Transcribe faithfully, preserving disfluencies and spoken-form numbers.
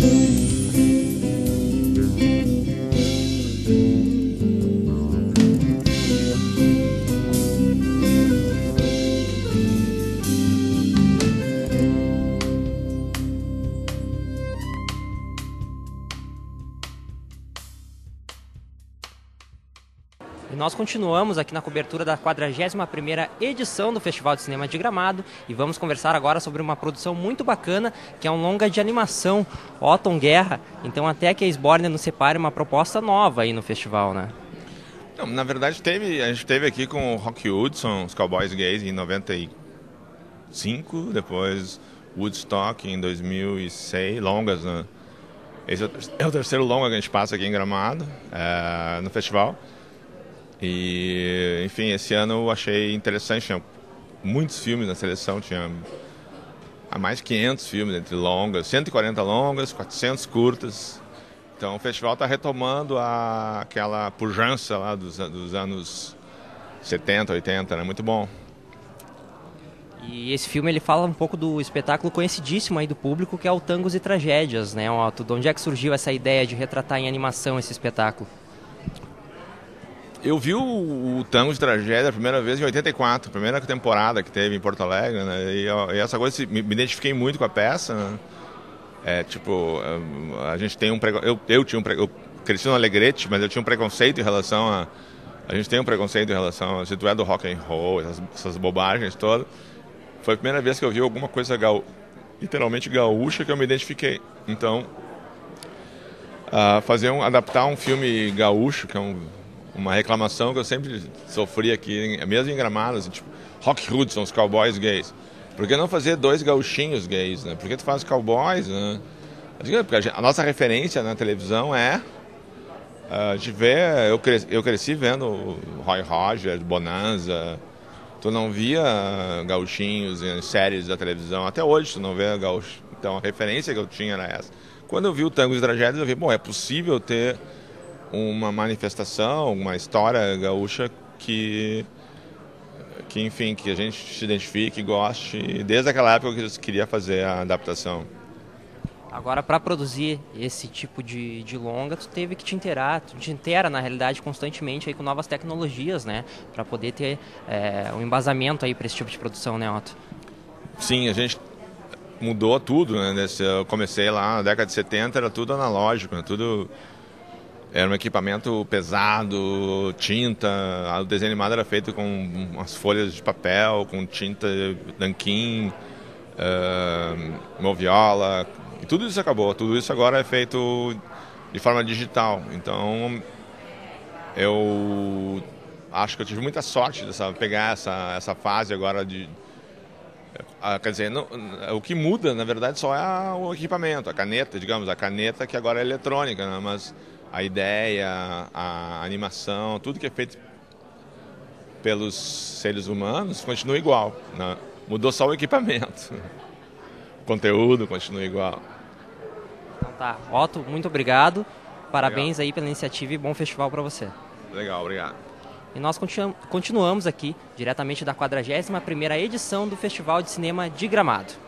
E nós continuamos aqui na cobertura da quadragésima primeira edição do Festival de Cinema de Gramado e vamos conversar agora sobre uma produção muito bacana, que é um longa de animação, Otton Guerra. Então até que a Sborner nos separe uma proposta nova aí no festival, né? Não, na verdade, teve, a gente teve aqui com o Rock Hudson, os Cowboys Gays, em noventa e cinco, depois Woodstock em dois mil e seis, longas, né? Esse é o terceiro longa que a gente passa aqui em Gramado, é, no festival. E, enfim, esse ano eu achei interessante, tinha muitos filmes na seleção, tinha mais de quinhentos filmes entre longas, cento e quarenta longas, quatrocentos curtas. Então o festival está retomando a, aquela pujança lá dos, dos anos setenta, oitenta, né? Muito bom. E esse filme ele fala um pouco do espetáculo conhecidíssimo aí do público, que é o Tangos e Tragédias, né, Otto? De onde é que surgiu essa ideia de retratar em animação esse espetáculo? Eu vi o, o Tangos e Tragédia a primeira vez em oitenta e quatro, a primeira temporada que teve em Porto Alegre, né? E, e essa coisa, me, me identifiquei muito com a peça, né? É, tipo, a gente tem um preconceito, eu, eu tinha um pre... eu cresci no Alegrete, mas eu tinha um preconceito em relação a, a gente tem um preconceito em relação a, se tu é do rock and roll, essas, essas bobagens todas. Foi a primeira vez que eu vi alguma coisa gaú... literalmente gaúcha que eu me identifiquei. Então, uh, fazer um, adaptar um filme gaúcho, que é um uma reclamação que eu sempre sofri aqui, mesmo em Gramado, assim, tipo, Rock Hudson, os Cowboys Gays. Por que não fazer dois gauchinhos gays, né? Por que tu faz cowboys, né? Porque a, gente, a nossa referência na televisão é uh, de ver, eu cresci, eu cresci vendo Roy Rogers, Bonanza, tu não via gauchinhos em séries da televisão, até hoje tu não vê gaúcho. Então a referência que eu tinha era essa. Quando eu vi o Tangos e Tragédias, eu vi, bom, é possível ter uma manifestação, uma história gaúcha que, que, enfim, que a gente se identifique, goste. Desde aquela época que eu queria fazer a adaptação. Agora, para produzir esse tipo de, de longa, tu teve que te inteirar, tu te inteira, na realidade, constantemente aí com novas tecnologias, né? Para poder ter é, um embasamento aí para esse tipo de produção, né, Otto? Sim, a gente mudou tudo, né? Nesse, eu comecei lá na década de setenta, era tudo analógico, né? Tudo... Era um equipamento pesado, tinta, o desenho animado era feito com umas folhas de papel, com tinta nanquim, uh, moviola, e tudo isso acabou, tudo isso agora é feito de forma digital. Então, eu acho que eu tive muita sorte de sabe, pegar essa, essa fase agora de... Quer dizer, não, o que muda, na verdade, só é o equipamento, a caneta, digamos, a caneta que agora é eletrônica, né? Mas a ideia, a animação, tudo que é feito pelos seres humanos continua igual, né? Mudou só o equipamento. O conteúdo continua igual. Então tá. Otto, muito obrigado. Parabéns Legal. Aí pela iniciativa e bom festival para você. Legal, obrigado. E nós continuamos aqui, diretamente da quadragésima primeira edição do Festival de Cinema de Gramado.